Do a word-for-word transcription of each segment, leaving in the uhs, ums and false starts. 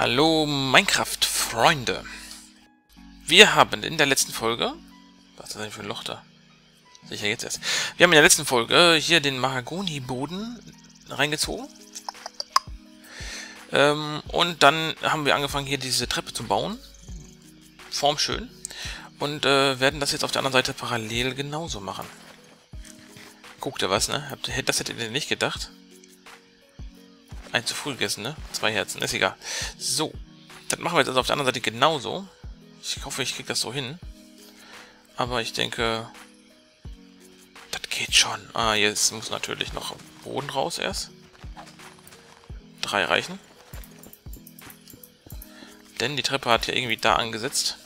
Hallo Minecraft-Freunde. Wir haben in der letzten Folge... Was ist das denn für ein Loch da? Sicher jetzt erst. Wir haben in der letzten Folge hier den Mahagoni-Boden reingezogen. Ähm, und dann haben wir angefangen, hier diese Treppe zu bauen. Formschön. Und äh, werden das jetzt auf der anderen Seite parallel genauso machen. Guckt ihr was, ne? Das hättet ihr nicht gedacht. Ein zu früh gegessen, ne? Zwei Herzen, ist egal. So, das machen wir jetzt also auf der anderen Seite genauso. Ich hoffe, ich kriege das so hin. Aber ich denke, das geht schon. Ah, jetzt muss natürlich noch Boden raus erst. Drei reichen. Denn die Treppe hat ja irgendwie da angesetzt.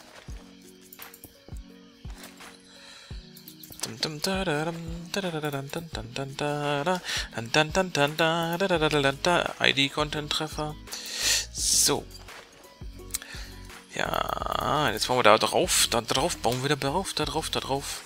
I D-Content-Treffer. So. Ja, jetzt bauen wir da drauf. Da drauf bauen wir da drauf, da drauf, da drauf.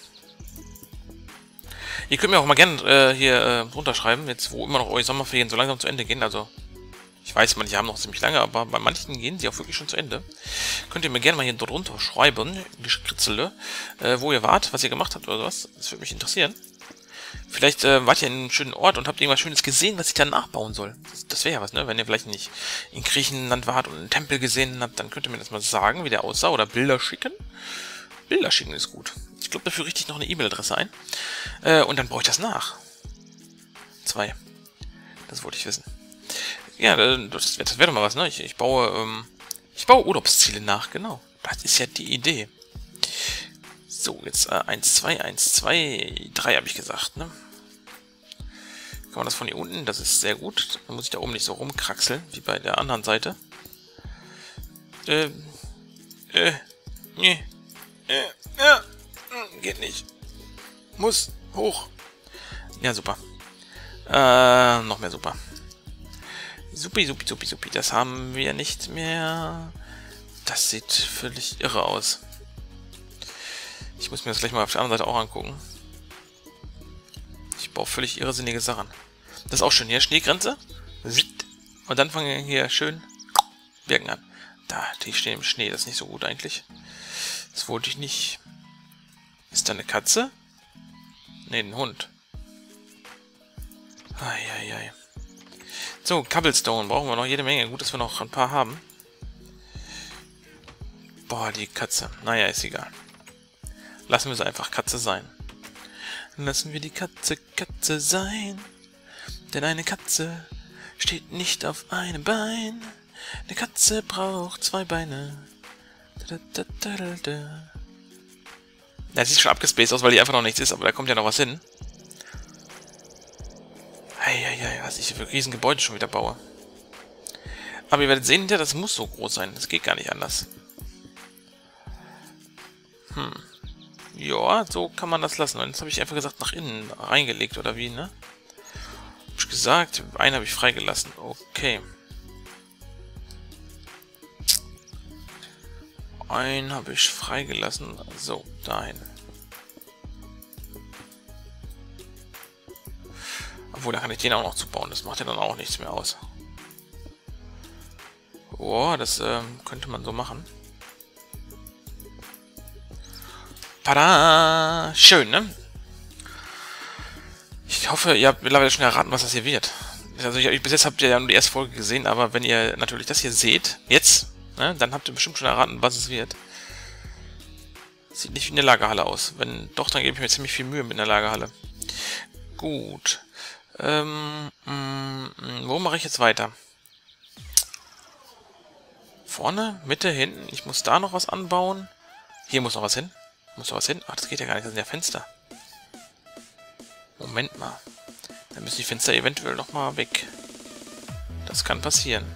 Ihr könnt mir auch mal gerne äh, hier äh, runterschreiben, jetzt wo immer noch eure Sommerferien so langsam zu Ende gehen. Also, ich weiß, manche haben noch ziemlich lange, aber bei manchen gehen sie auch wirklich schon zu Ende. Könnt ihr mir gerne mal hier drunter schreiben, Gekritzele, äh, wo ihr wart, was ihr gemacht habt oder sowas. Das würde mich interessieren. Vielleicht äh, wart ihr in einem schönen Ort und habt irgendwas Schönes gesehen, was ich dann nachbauen soll. Das, das wäre ja was, ne? Wenn ihr vielleicht nicht in Griechenland wart und einen Tempel gesehen habt, dann könnt ihr mir das mal sagen, wie der aussah, oder Bilder schicken. Bilder schicken ist gut. Ich glaube, dafür richte ich noch eine E-Mail-Adresse ein. Äh, und dann brauche ich das nach. Zwei. Das wollte ich wissen. Ja, das wäre das wär doch mal was, ne? Ich, ich baue, ähm, ich baue Urlaubsziele nach, genau. Das ist ja die Idee. So, jetzt äh, eins, zwei, eins, zwei, drei habe ich gesagt, ne? Kann man das von hier unten? Das ist sehr gut. Dann muss ich da oben nicht so rumkraxeln, wie bei der anderen Seite. Äh, äh, nee, äh, ja, geht nicht. Muss hoch. Ja, super. Äh, noch mehr super. Supi, supi, supi, supi. Das haben wir nicht mehr. Das sieht völlig irre aus. Ich muss mir das gleich mal auf der anderen Seite auch angucken. Ich baue völlig irrsinnige Sachen. Das ist auch schön. Hier Schneegrenze. Und dann fangen wir hier schön Birken an. Da, die stehen im Schnee. Das ist nicht so gut eigentlich. Das wollte ich nicht. Ist da eine Katze? Ne, ein Hund. Eieiei. So, Cobblestone brauchen wir noch jede Menge. Gut, dass wir noch ein paar haben. Boah, die Katze. Naja, ist egal. Lassen wir sie einfach Katze sein. Lassen wir die Katze Katze sein. Denn eine Katze steht nicht auf einem Bein. Eine Katze braucht zwei Beine. Da, da, da, da, da. Ja, sieht schon abgespaced aus, weil die einfach noch nichts ist, aber da kommt ja noch was hin. Eieiei, was ich für riesen Gebäude schon wieder baue. Aber ihr werdet sehen, ja, das muss so groß sein. Das geht gar nicht anders. Hm. Ja, so kann man das lassen. Und jetzt habe ich einfach gesagt, nach innen reingelegt, oder wie, ne? Hab ich gesagt, einen habe ich freigelassen. Okay. Einen habe ich freigelassen. So, dahin. Obwohl, da kann ich den auch noch zubauen. Das macht ja dann auch nichts mehr aus. Oh, das ähm, könnte man so machen. Tada! Schön, ne? Ich hoffe, ihr habt mittlerweile schon erraten, was das hier wird. Also ich, bis jetzt habt ihr ja nur die erste Folge gesehen, aber wenn ihr natürlich das hier seht, jetzt, ne, dann habt ihr bestimmt schon erraten, was es wird. Sieht nicht wie eine Lagerhalle aus. Wenn doch, dann gebe ich mir ziemlich viel Mühe mit einer Lagerhalle. Gut. Ähm, mh, wo mache ich jetzt weiter? Vorne, Mitte, hinten. Ich muss da noch was anbauen. Hier muss noch was hin. Muss noch was hin? Ach, das geht ja gar nicht. Das sind ja Fenster. Moment mal. Dann müssen die Fenster eventuell noch mal weg. Das kann passieren.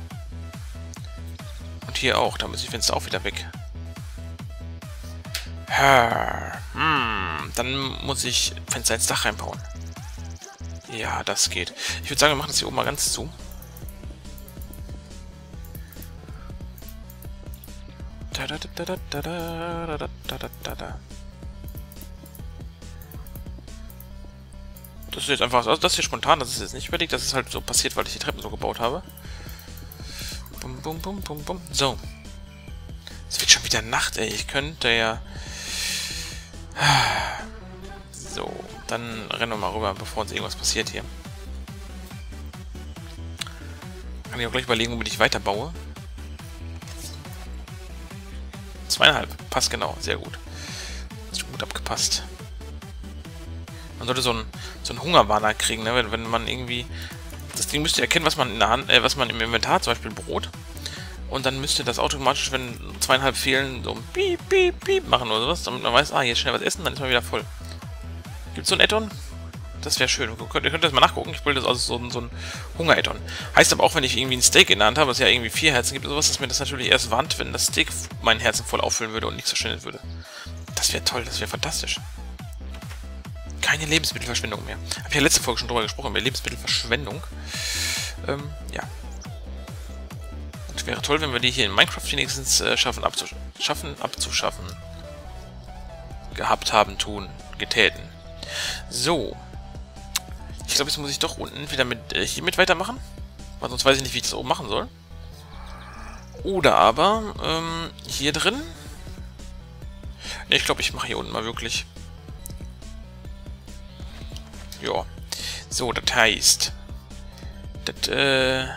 Und hier auch. Da müssen die Fenster auch wieder weg. Hm, dann muss ich Fenster ins Dach reinbauen. Ja, das geht. Ich würde sagen, wir machen das hier oben mal ganz zu. Da, da, da, da, da, da, da, da, da, da. Das ist jetzt einfach, also das ist hier spontan, das ist jetzt nicht überlegt, das ist halt so passiert, weil ich die Treppen so gebaut habe. Bum, bum, bum, bum, bum. So. Es wird schon wieder Nacht, ey. Ich könnte ja... So, dann rennen wir mal rüber, bevor uns irgendwas passiert hier. Kann ich auch gleich überlegen, womit ich weiterbaue. Zweieinhalb. Passt genau. Sehr gut. Ist schon gut abgepasst. Man sollte so einen, so einen Hungerwarner kriegen, ne? Wenn, wenn man irgendwie... Das Ding müsste erkennen, was man in der Hand, äh, was man im Inventar, zum Beispiel Brot. Und dann müsste das automatisch, wenn zweieinhalb fehlen, so ein Piep, Piep, Piep machen oder sowas, damit man weiß, ah, jetzt schnell was essen, dann ist man wieder voll. Gibt es so ein Add-on? Das wäre schön. Ihr könnt, ihr könnt das mal nachgucken. Ich wollte das also so, so ein Hunger-Add-on. Heißt aber auch, wenn ich irgendwie ein Steak in der Hand habe, was ja irgendwie vier Herzen gibt oder sowas, dass mir das natürlich erst warnt, wenn das Steak mein Herzen voll auffüllen würde und nichts verschwendet würde. Das wäre toll, das wäre fantastisch. Keine Lebensmittelverschwendung mehr. Habe ich ja letzte Folge schon drüber gesprochen, mehr Lebensmittelverschwendung. Ähm, ja. Und wäre toll, wenn wir die hier in Minecraft wenigstens äh, schaffen, abzusch schaffen, abzuschaffen. Gehabt haben, tun, getäten. So. Ich glaube, jetzt muss ich doch unten wieder mit äh, hier mit weitermachen. Weil sonst weiß ich nicht, wie ich das oben machen soll. Oder aber ähm, hier drin. Ne, ich glaube, ich mache hier unten mal wirklich. Ja. So, das heißt. Das, äh.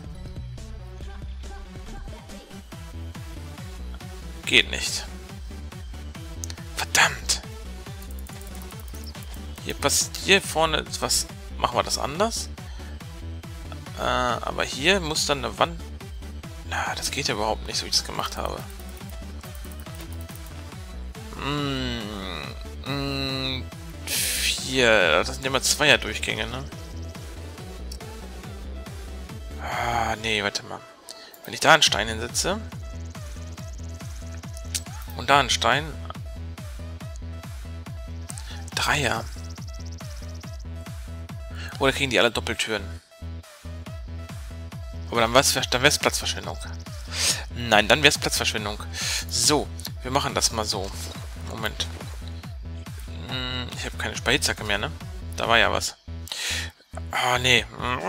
Geht nicht. Verdammt. Hier passt hier vorne was. Machen wir das anders. Äh, aber hier muss dann eine Wand. Na, das geht ja überhaupt nicht, so wie ich das gemacht habe. Mm, mm, vier. Das sind ja mal Zweier-Durchgänge, ne? Ah, nee, warte mal. Wenn ich da einen Stein hinsetze. Und da einen Stein. Dreier. Oder kriegen die alle Doppeltüren? Aber dann wäre es dann wär's Platzverschwendung. Nein, dann wäre es Platzverschwendung. So, wir machen das mal so. Moment. Ich habe keine Spitzhacke mehr, ne? Da war ja was. Ah, nee.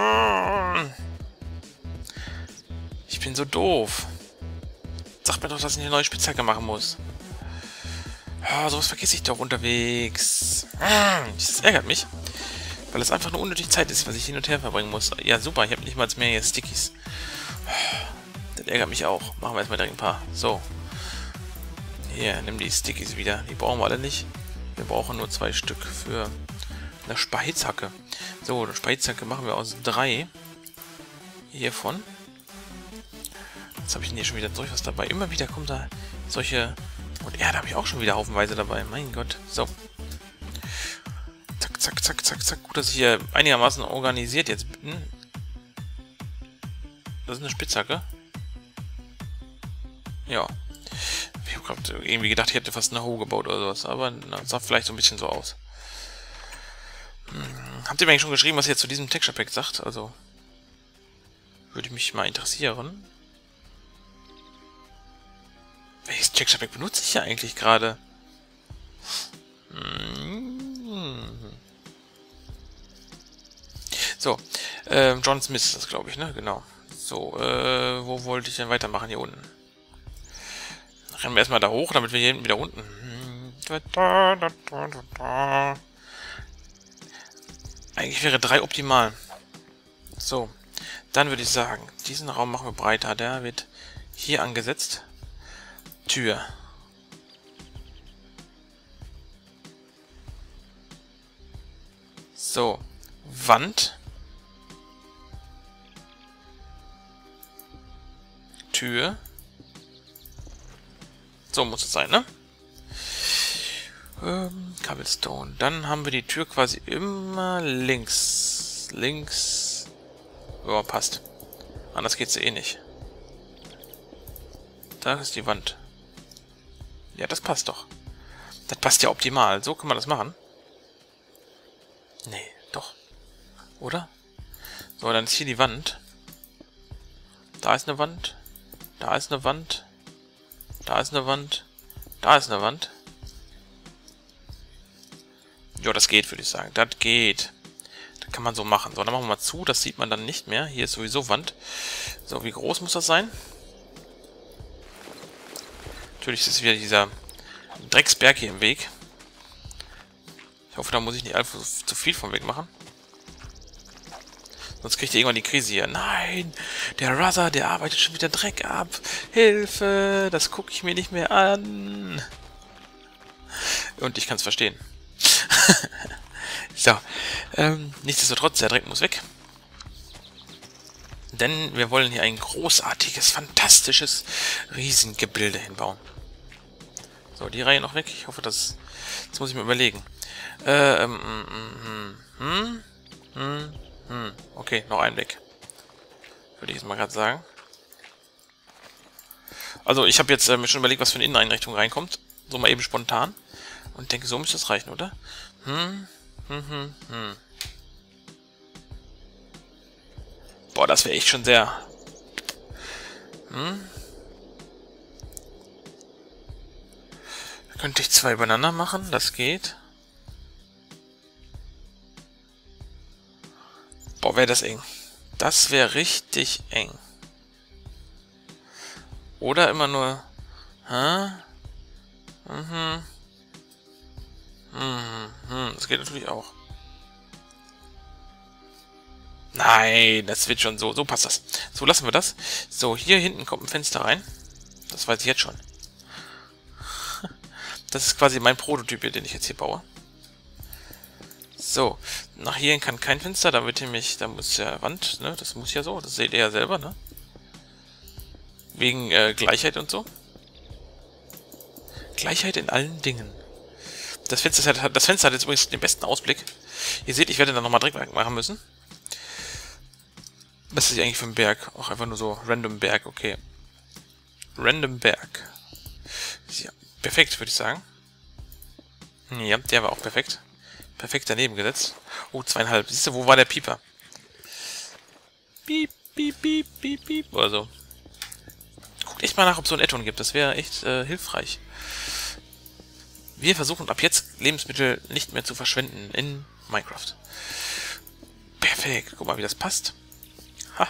Ich bin so doof. Sag mir doch, dass ich eine neue Spitzhacke machen muss. Ah, sowas vergesse ich doch unterwegs. Das ärgert mich. Weil es einfach nur unnötig Zeit ist, was ich hin und her verbringen muss. Ja, super, ich habe nicht mal mehr hier Stickies. Das ärgert mich auch. Machen wir erstmal direkt ein paar. So. Hier, nimm die Stickies wieder. Die brauchen wir alle nicht. Wir brauchen nur zwei Stück für eine Spitzhacke. So, eine Spitzhacke machen wir aus drei. Hiervon. Jetzt habe ich denn hier schon wieder durch was dabei. Immer wieder kommen da solche... Und Erde habe ich auch schon wieder haufenweise dabei. Mein Gott. So. Zack, zack, zack, zack, zack. Gut, dass ich hier einigermaßen organisiert jetzt bin. Das ist eine Spitzhacke. Ja. Ich habe gerade irgendwie gedacht, ich hätte fast eine Hoe gebaut oder sowas. Aber das sah vielleicht so ein bisschen so aus. Hm. Habt ihr mir eigentlich schon geschrieben, was ihr jetzt zu diesem Texture Pack sagt? Also, würde mich mal interessieren. Welches Texture Pack benutze ich ja eigentlich gerade? Hm. So, äh, John Smith ist das, glaube ich, ne? Genau. So, äh, wo wollte ich denn weitermachen? Hier unten. Rennen wir erstmal da hoch, damit wir hier hinten wieder unten. Eigentlich wäre drei optimal. So, dann würde ich sagen, diesen Raum machen wir breiter. Der wird hier angesetzt. Tür. So, Wand. Tür. So muss es sein, ne? Ähm, Cobblestone. Dann haben wir die Tür quasi immer links. Links. Ja, passt. Anders geht's eh nicht. Da ist die Wand. Ja, das passt doch. Das passt ja optimal. So kann man das machen. Nee, doch. Oder? So, dann ist hier die Wand. Da ist eine Wand. Da ist eine Wand. Da ist eine Wand. Da ist eine Wand. Ja, das geht, würde ich sagen. Das geht. Das kann man so machen. So, dann machen wir mal zu. Das sieht man dann nicht mehr. Hier ist sowieso Wand. So, wie groß muss das sein? Natürlich ist wieder dieser Drecksberg hier im Weg. Ich hoffe, da muss ich nicht allzu zu viel vom Weg machen. Sonst kriegt ihr irgendwann die Krise hier. Nein, der Ruther, der arbeitet schon wieder Dreck ab. Hilfe, das gucke ich mir nicht mehr an. Und ich kann es verstehen. So, ähm, nichtsdestotrotz, der Dreck muss weg. Denn wir wollen hier ein großartiges, fantastisches Riesengebilde hinbauen. So, die Reihe noch weg. Ich hoffe, das... Jetzt muss ich mir überlegen. Äh, ähm, hm, hm, hm, hm. Okay, noch ein weg. Würde ich jetzt mal gerade sagen. Also, ich habe jetzt äh, mir schon überlegt, was für eine Inneneinrichtung reinkommt. So mal eben spontan. Und denke, so müsste das reichen, oder? Hm, hm, hm, hm. Boah, das wäre echt schon sehr... Hm. Da könnte ich zwei übereinander machen, das geht. Boah, wäre das eng. Das wäre richtig eng. Oder immer nur... Hä? Mhm. Mhm. Mhm. Das geht natürlich auch. Nein, das wird schon so. So passt das. So, lassen wir das. So, hier hinten kommt ein Fenster rein. Das weiß ich jetzt schon. Das ist quasi mein Prototyp hier, den ich jetzt hier baue. So, nach hier kann kein Fenster. Da wird nämlich, da muss ja Wand, ne? Das muss ja so. Das seht ihr ja selber, ne? Wegen äh, Gleichheit und so. Gleichheit in allen Dingen. Das Fenster hat, das Fenster hat jetzt übrigens den besten Ausblick. Ihr seht, ich werde da nochmal Dreck machen müssen. Was ist eigentlich für ein Berg? Auch einfach nur so random Berg, okay. Random Berg. Ja, perfekt, würde ich sagen. Ja, der war auch perfekt. Perfekt daneben gesetzt. Oh, zweieinhalb. Siehst du, wo war der Pieper? Piep, piep, piep, piep, piep. Oder so. Guckt echt mal nach, ob es so ein Add-on gibt. Das wäre echt äh, hilfreich. Wir versuchen ab jetzt Lebensmittel nicht mehr zu verschwenden in Minecraft. Perfekt. Guck mal, wie das passt. Ha.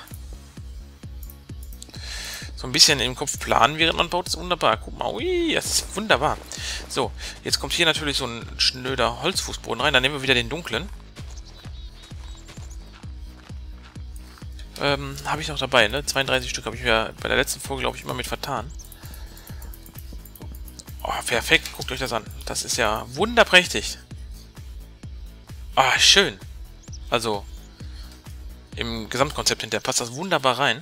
So ein bisschen im Kopf planen, während man baut, ist wunderbar. Guck mal, ui, das ist wunderbar. So, jetzt kommt hier natürlich so ein schnöder Holzfußboden rein. Dann nehmen wir wieder den dunklen. Ähm, habe ich noch dabei, ne? zweiunddreißig Stück habe ich mir bei der letzten Folge, glaube ich, immer mit vertan. Oh, perfekt. Guckt euch das an. Das ist ja wunderprächtig. Ah, oh, schön. Also, im Gesamtkonzept hinterher passt das wunderbar rein.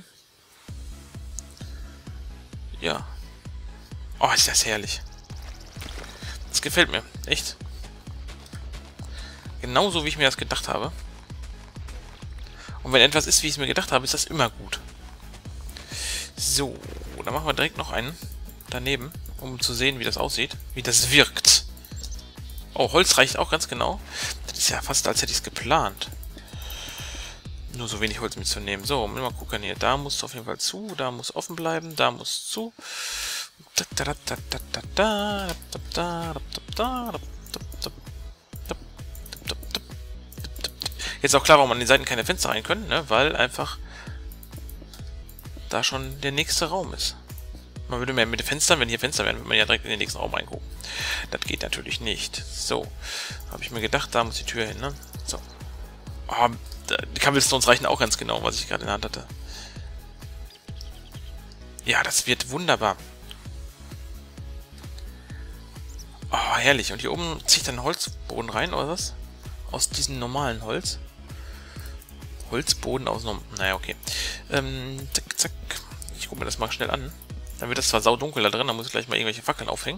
Ja. Oh, ist das herrlich. Das gefällt mir. Echt. Genauso, wie ich mir das gedacht habe. Und wenn etwas ist, wie ich es mir gedacht habe, ist das immer gut. So, dann machen wir direkt noch einen daneben, um zu sehen, wie das aussieht. Wie das wirkt. Oh, Holz reicht auch ganz genau. Das ist ja fast, als hätte ich es geplant. Nur so wenig Holz mitzunehmen. So, mal gucken hier. Da muss auf jeden Fall zu, da muss offen bleiben, da muss zu. Jetzt auch klar, warum an den Seiten keine Fenster rein können, ne? Weil einfach da schon der nächste Raum ist. Man würde mehr mit den Fenstern, wenn hier Fenster wären, würde man ja direkt in den nächsten Raum reingucken. Das geht natürlich nicht. So, habe ich mir gedacht, da muss die Tür hin, ne? So. Oh, die Cobblestones reichen auch ganz genau, was ich gerade in der Hand hatte. Ja, das wird wunderbar. Oh, herrlich. Und hier oben ziehe ich dann Holzboden rein, oder was? Aus diesem normalen Holz. Holzboden aus einem... Naja, okay. Ähm, zack, zack. Ich gucke mir das mal schnell an. Dann wird das zwar saudunkel da drin, da muss ich gleich mal irgendwelche Fackeln aufhängen.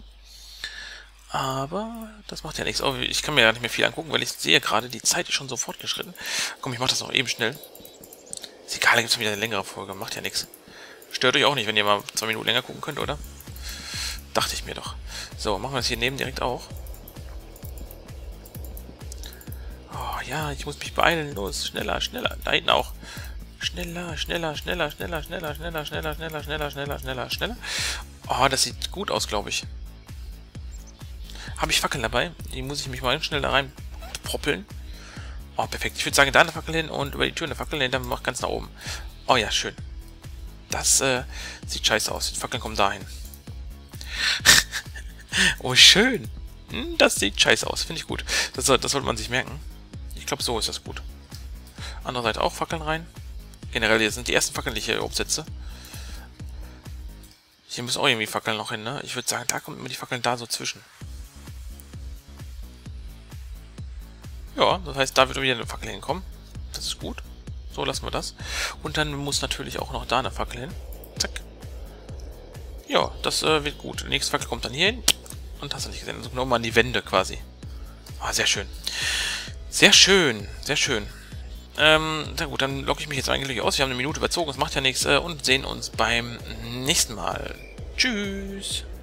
Aber das macht ja nichts. Oh, ich kann mir ja nicht mehr viel angucken, weil ich sehe gerade, die Zeit ist schon so fortgeschritten. Komm, ich mach das noch eben schnell. Ist egal, da gibt es wieder eine längere Folge. Macht ja nichts. Stört euch auch nicht, wenn ihr mal zwei Minuten länger gucken könnt, oder? Dachte ich mir doch. So, machen wir das hier neben direkt auch. Oh ja, ich muss mich beeilen. Los, schneller, schneller. Da hinten auch. Schneller, schneller, schneller, schneller, schneller, schneller, schneller, schneller, schneller, schneller, schneller, schneller. Oh, das sieht gut aus, glaube ich. Habe ich Fackeln dabei? Die muss ich mich mal schnell da rein proppeln. Oh, perfekt. Ich würde sagen, da eine Fackel hin und über die Tür eine Fackel hin, dann mach ganz nach oben. Oh ja, schön. Das äh, sieht scheiße aus. Die Fackeln kommen dahin. Oh, schön. Hm, das sieht scheiße aus. Finde ich gut. Das, das sollte man sich merken. Ich glaube, so ist das gut. Andere Seite auch Fackeln rein. Generell, hier sind die ersten Fackeln, die ich hier aufsetze. Hier müssen auch irgendwie Fackeln noch hin, ne? Ich würde sagen, da kommen immer die Fackeln da so zwischen. Ja, das heißt, da wird wieder eine Fackel hinkommen. Das ist gut. So, lassen wir das. Und dann muss natürlich auch noch da eine Fackel hin. Zack. Ja, das äh, wird gut. Die nächste Fackel kommt dann hier hin. Und hast du nicht gesehen. Also nochmal an die Wände quasi. Ah, sehr schön. Sehr schön. Sehr schön. Ähm, na gut, dann logge ich mich jetzt eigentlich aus. Wir haben eine Minute überzogen. Das macht ja nichts. Äh, und sehen uns beim nächsten Mal. Tschüss.